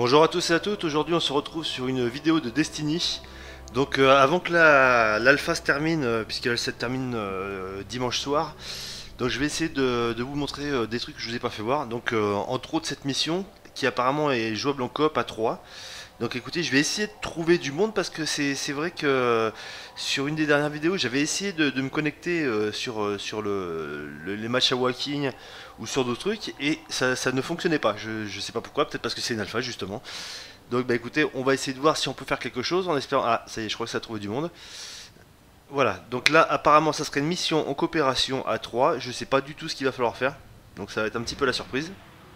Bonjour à tous et à toutes, aujourd'hui on se retrouve sur une vidéo de Destiny. Donc avant que l'alpha se termine, puisqu'elle se termine dimanche soir, donc je vais essayer de vous montrer des trucs que je vous ai pas fait voir. Donc entre autres cette mission qui apparemment est jouable en coop à 3. Donc écoutez, je vais essayer de trouver du monde parce que c'est vrai que sur une des dernières vidéos j'avais essayé de me connecter sur les matchs à walking ou sur d'autres trucs et ça ne fonctionnait pas. Je sais pas pourquoi, peut-être parce que c'est une alpha justement. Donc bah écoutez, on va essayer de voir si on peut faire quelque chose en espérant... Ah ça y est, je crois que ça a trouvé du monde. Voilà, donc là apparemment ça serait une mission en coopération à 3. Je sais pas du tout ce qu'il va falloir faire, donc ça va être un petit peu la surprise.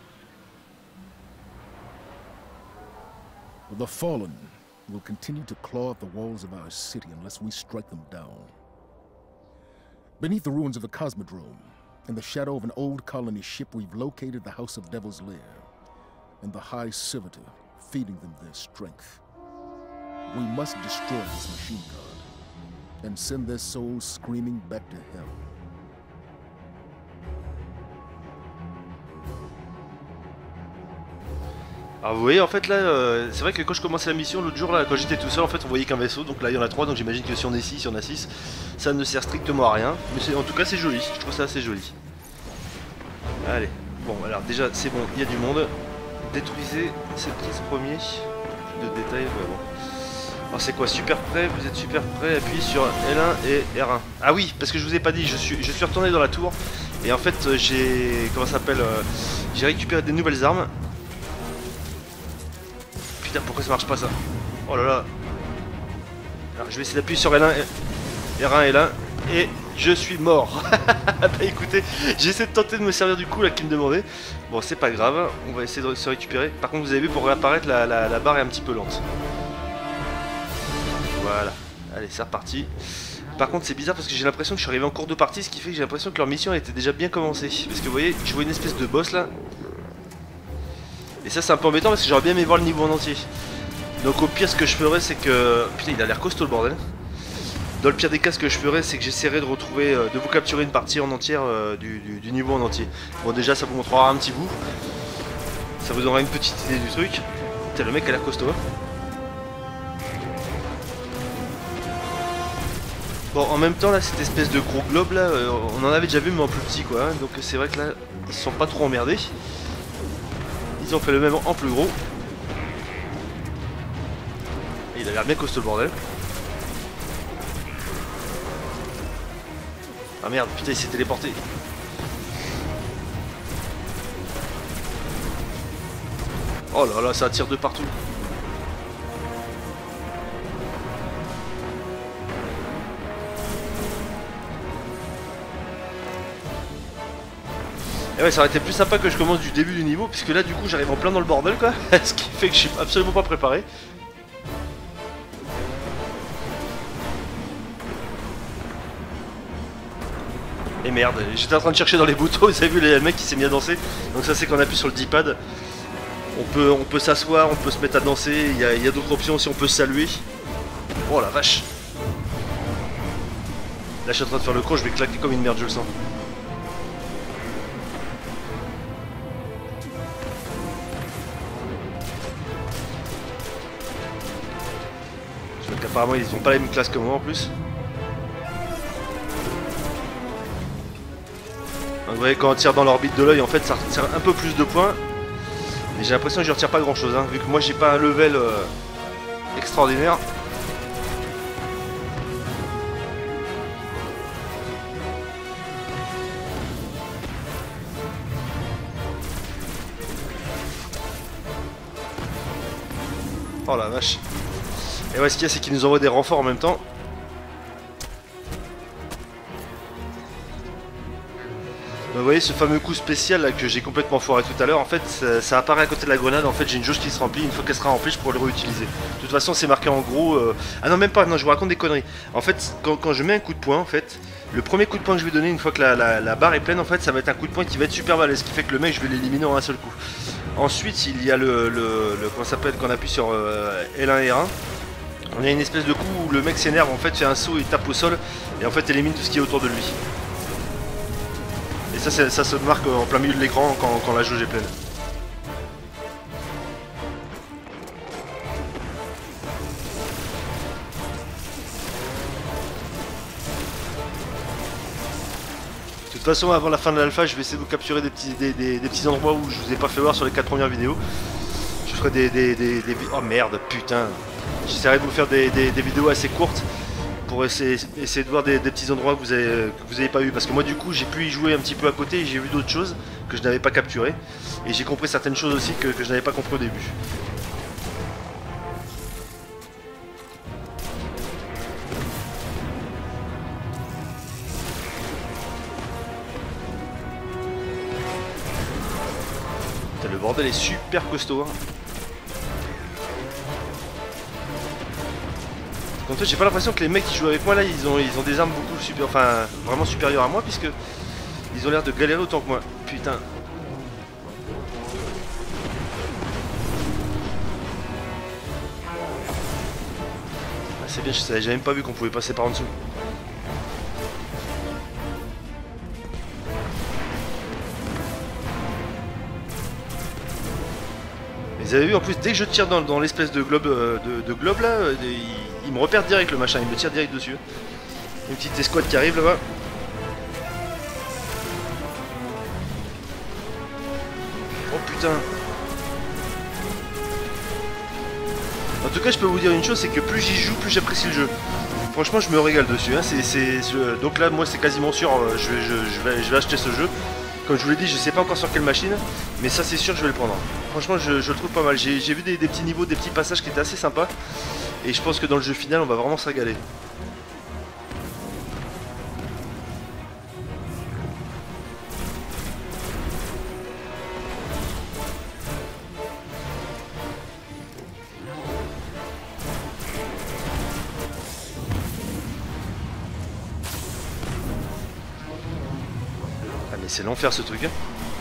The Fallen will continue to claw at the walls of our city unless we strike them down. Beneath the ruins of the Cosmodrome, in the shadow of an old colony ship, we've located the House of Devil's Lair, and the High Servitor, feeding them their strength. We must destroy this machine god, and send their souls screaming back to hell. Alors vous voyez en fait là, c'est vrai que quand je commençais la mission l'autre jour là, quand j'étais tout seul en fait on voyait qu'un vaisseau, donc là il y en a 3, donc j'imagine que si on est 6, si on a 6, ça ne sert strictement à rien, mais en tout cas c'est joli, je trouve ça assez joli. Allez, bon alors déjà c'est bon, il y a du monde, détruisez ces petits premiers, de détails, ouais, bon. Alors c'est quoi, super prêt, vous êtes super prêt, appuyez sur L1 et R1. Ah oui, parce que je vous ai pas dit, je suis retourné dans la tour, et en fait j'ai, comment ça s'appelle, j'ai récupéré des nouvelles armes. Putain, pourquoi ça marche pas ça? Oh là là. Alors je vais essayer d'appuyer sur L1 et R1 et L1 et je suis mort. Bah écoutez, j'ai essayé de tenter de me servir du coup là qui me demandait. Bon c'est pas grave, on va essayer de se récupérer. Par contre vous avez vu, pour réapparaître la barre est un petit peu lente. Voilà, allez c'est reparti. Par contre c'est bizarre parce que j'ai l'impression que je suis arrivé en cours de partie, ce qui fait que j'ai l'impression que leur mission était déjà bien commencée. Parce que vous voyez, je vois une espèce de boss là. Et ça c'est un peu embêtant parce que j'aurais bien aimé voir le niveau en entier. Donc au pire ce que je ferais c'est que... Putain il a l'air costaud le bordel. Dans le pire des cas ce que je ferais c'est que j'essaierai de retrouver, de vous capturer une partie en entière du niveau en entier. Bon déjà ça vous montrera un petit bout. Ça vous donnera une petite idée du truc. Putain le mec a l'air costaud. Bon en même temps là cette espèce de gros globe là, on en avait déjà vu mais en plus petit quoi. Hein, donc c'est vrai que là ils se sont pas trop emmerdés. Ils ont fait le même en plus gros. Et il a l'air bien costaud le bordel. Ah merde, putain il s'est téléporté. Oh là là, ça tire de partout. Et ouais, ça aurait été plus sympa que je commence du début du niveau, puisque là du coup j'arrive en plein dans le bordel quoi. Ce qui fait que je suis absolument pas préparé. Et merde, j'étais en train de chercher dans les boutons, vous avez vu le mec qui s'est mis à danser. Donc ça c'est quand on appuie sur le D-pad. On peut s'asseoir, on peut se mettre à danser, il y a d'autres options aussi, on peut saluer. Oh la vache. Là je suis en train de faire le con, je vais claquer comme une merde, je le sens. Apparemment ils ont pas la même classe que moi en plus. Donc, vous voyez quand on tire dans l'orbite de l'œil en fait ça retire un peu plus de points. Mais j'ai l'impression que je retire pas grand chose hein, vu que moi j'ai pas un level extraordinaire. Oh la vache. Et ouais, ce qu'il y a c'est qu'ils nous envoient des renforts en même temps. Vous voyez ce fameux coup spécial là, que j'ai complètement foiré tout à l'heure, en fait ça apparaît à côté de la grenade, en fait j'ai une jauge qui se remplit, une fois qu'elle sera remplie je pourrai le réutiliser. De toute façon c'est marqué en gros... Ah non même pas, non je vous raconte des conneries. En fait quand je mets un coup de poing en fait, le premier coup de poing que je vais donner une fois que la barre est pleine en fait ça va être un coup de poing qui va être super balèze, ce qui fait que le mec je vais l'éliminer en un seul coup. Ensuite il y a comment ça s'appelle, quand on appuie sur L1 et R1. On a une espèce de coup où le mec s'énerve, en fait fait un saut et tape au sol et en fait élimine tout ce qui est autour de lui. Et ça se marque en plein milieu de l'écran quand la jauge est pleine. toute façon, avant la fin de l'alpha, je vais essayer de vous capturer des petits endroits où je vous ai pas fait voir sur les 4 premières vidéos. Je ferai oh merde, putain. J'essaierai de vous faire des vidéos assez courtes pour essayer de voir des petits endroits que vous avez pas eu. Parce que moi, du coup, j'ai pu y jouer un petit peu à côté et j'ai vu d'autres choses que je n'avais pas capturées. Et j'ai compris certaines choses aussi que je n'avais pas compris au début. Putain, le bordel est super costaud. Hein. En fait, j'ai pas l'impression que les mecs qui jouent avec moi là, ils ont des armes beaucoup vraiment supérieures à moi, puisque ils ont l'air de galérer autant que moi. Putain. Ah, c'est bien, j'avais même pas vu qu'on pouvait passer par en dessous. Vous avez vu, en plus, dès que je tire dans l'espèce de globe, globe là, il me repère direct le machin, il me tire direct dessus. Une petite escouade qui arrive là-bas. Oh putain. En tout cas, je peux vous dire une chose, c'est que plus j'y joue, plus j'apprécie le jeu. Franchement, je me régale dessus. Hein. Donc là, moi, c'est quasiment sûr, je vais acheter ce jeu. Comme je vous l'ai dit, je sais pas encore sur quelle machine, mais ça c'est sûr je vais le prendre. Franchement je le trouve pas mal, j'ai vu des petits niveaux, des petits passages qui étaient assez sympas. Et je pense que dans le jeu final on va vraiment se régaler. Ah mais c'est l'enfer ce truc hein.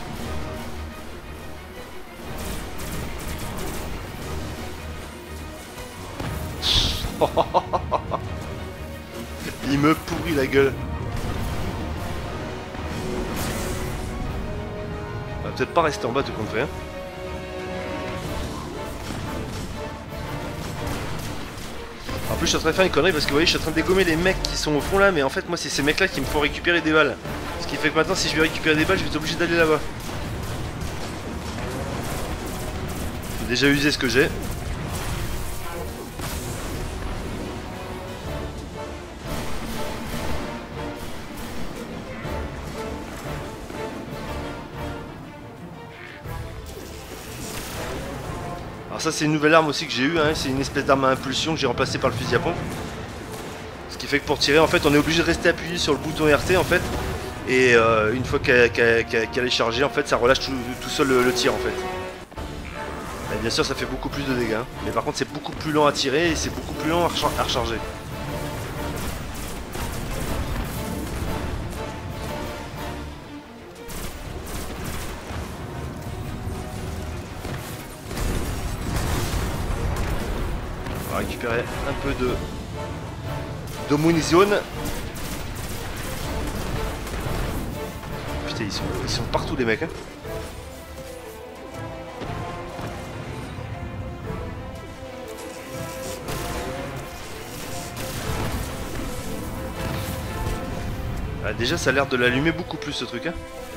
Il me pourrit la gueule. On va peut-être pas rester en bas tout compte fait. Hein. En plus je suis en train de faire une connerie parce que vous voyez je suis en train de dégommer les mecs qui sont au fond là, mais en fait moi c'est ces mecs là qui me font récupérer des balles. Ce qui fait que maintenant si je vais récupérer des balles je vais être obligé d'aller là-bas. J'ai déjà usé ce que j'ai. Alors ça c'est une nouvelle arme aussi que j'ai eue, hein. C'est une espèce d'arme à impulsion que j'ai remplacée par le fusil à pompe. Ce qui fait que pour tirer en fait on est obligé de rester appuyé sur le bouton RT en fait. Et une fois qu'elle est chargée en fait ça relâche tout seul le tir en fait. Et bien sûr ça fait beaucoup plus de dégâts, hein. Mais par contre c'est beaucoup plus lent à tirer et c'est beaucoup plus lent à recharger. On va récupérer un peu de munition. Putain ils sont partout les mecs hein. Ah, déjà ça a l'air de l'allumer beaucoup plus ce truc hein.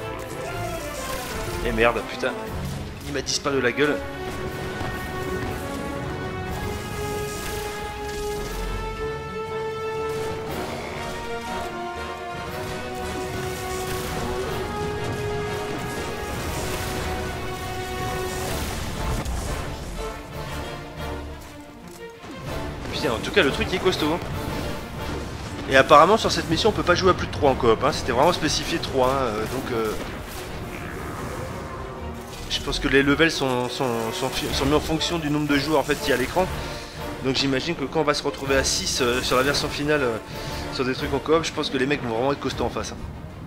Et merde putain. Il m'a disparu de la gueule. Putain en tout cas le truc est costaud hein. Et apparemment sur cette mission on peut pas jouer à plus de 3 en coop, hein. C'était vraiment spécifié 3 hein. Donc je pense que les levels sont mis en fonction du nombre de joueurs en fait qu'il y a à l'écran. Donc j'imagine que quand on va se retrouver à 6 sur la version finale sur des trucs en coop, je pense que les mecs vont vraiment être costauds en face hein.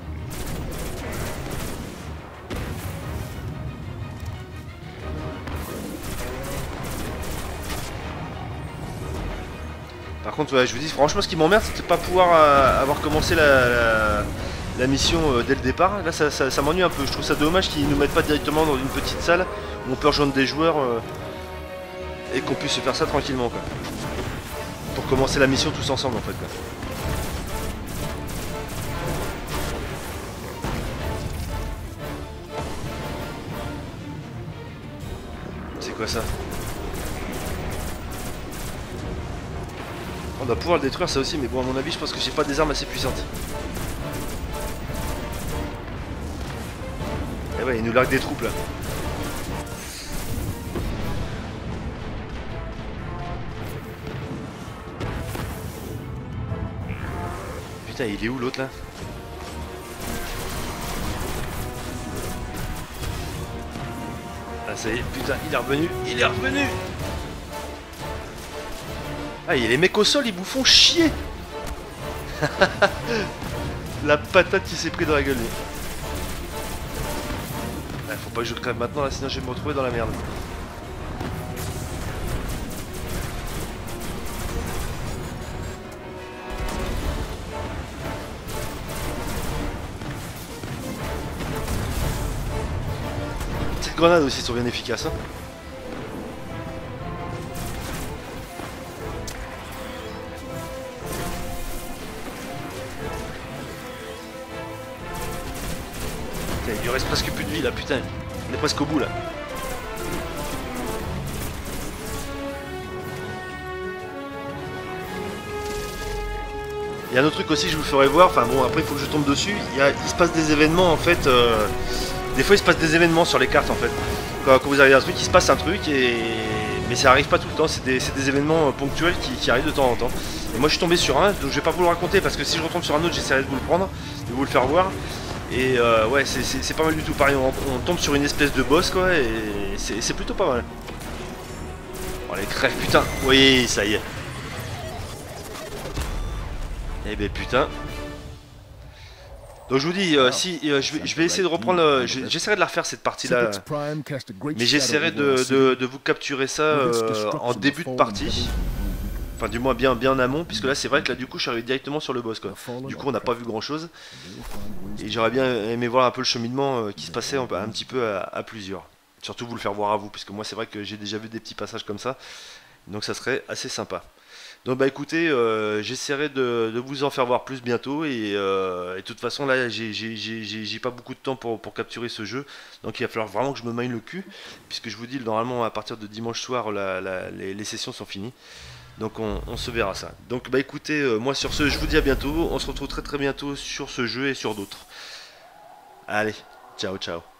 Par contre, ouais, je vous dis, franchement, ce qui m'emmerde, c'est de ne pas pouvoir avoir commencé la mission dès le départ. Là, ça m'ennuie un peu. Je trouve ça dommage qu'ils ne nous mettent pas directement dans une petite salle où on peut rejoindre des joueurs et qu'on puisse se faire ça tranquillement, quoi. Pour commencer la mission tous ensemble, en fait, quoi. quoi ça? On doit pouvoir le détruire ça aussi, mais bon à mon avis je pense que j'ai pas des armes assez puissantes. Et ouais, il nous largue des troupes là. Putain, il est où l'autre là? Ah ça y est, putain, il est revenu, il est revenu. Ah, et les mecs au sol, ils vous font chier. La patate qui s'est pris dans la gueule. Ah, faut pas que je crève maintenant là, sinon je vais me retrouver dans la merde. Petites grenades aussi sont bien efficaces. Hein. Putain, il lui reste presque plus de vie là, putain. On est presque au bout là. Il y a un autre truc aussi que je vous ferai voir, enfin bon après il faut que je tombe dessus, il se passe des événements en fait, des fois il se passe des événements sur les cartes en fait. Quand vous arrivez à un truc, il se passe un truc, mais ça arrive pas tout le temps, c'est des événements ponctuels qui arrivent de temps en temps. Et moi je suis tombé sur un, donc je vais pas vous le raconter parce que si je retombe sur un autre j'essaierai de vous le prendre, de vous le faire voir. Et ouais c'est pas mal du tout, pareil on tombe sur une espèce de boss quoi, et c'est plutôt pas mal. Oh les crèves putain, oui ça y est. Eh ben putain. Donc je vous dis, si je vais essayer de reprendre, j'essaierai de la refaire cette partie là, mais j'essaierai de vous capturer ça en début de partie, enfin du moins bien en amont, puisque là c'est vrai que là du coup je suis arrivé directement sur le boss quoi. Du coup on n'a pas vu grand chose, et j'aurais bien aimé voir un peu le cheminement qui se passait un petit peu à plusieurs, surtout vous le faire voir à vous, puisque moi c'est vrai que j'ai déjà vu des petits passages comme ça, donc ça serait assez sympa. Donc bah écoutez, j'essaierai de vous en faire voir plus bientôt, et de toute façon là j'ai pas beaucoup de temps pour capturer ce jeu, donc il va falloir vraiment que je me maille le cul, puisque je vous dis normalement à partir de dimanche soir les sessions sont finies, donc on se verra ça. Donc bah écoutez, moi sur ce je vous dis à bientôt, on se retrouve très bientôt sur ce jeu et sur d'autres. Allez, ciao ciao.